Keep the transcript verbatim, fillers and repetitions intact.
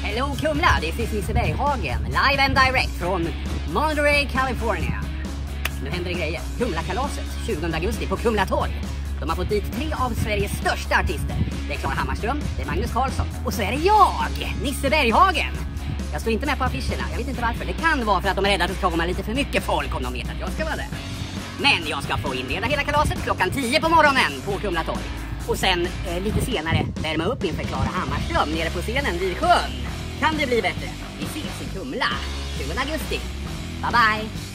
Hello Kumla, det är Cissi Liseberghagen, live and direct från Monterey, California. Nu händer det grejer. Kumla-kalaset, tjugonde augusti på Kumla torg. De har fått dit tre av Sveriges största artister. Det är Klara Hammarström, det är Magnus Carlsson och så är det jag, Nisse Berghagen. Jag står inte med på affischerna, jag vet inte varför. Det kan vara för att de är rädda att det ska komma lite för mycket folk om de vet att jag ska vara där. Men jag ska få inleda hela kalaset klockan tio på morgonen på Kumla torg. Och sen eh, lite senare värma upp inför Klara Hammarström nere på scenen vid sjön. Kan det bli bättre? Vi ses i Kumla, tjugonde augusti. Bye bye!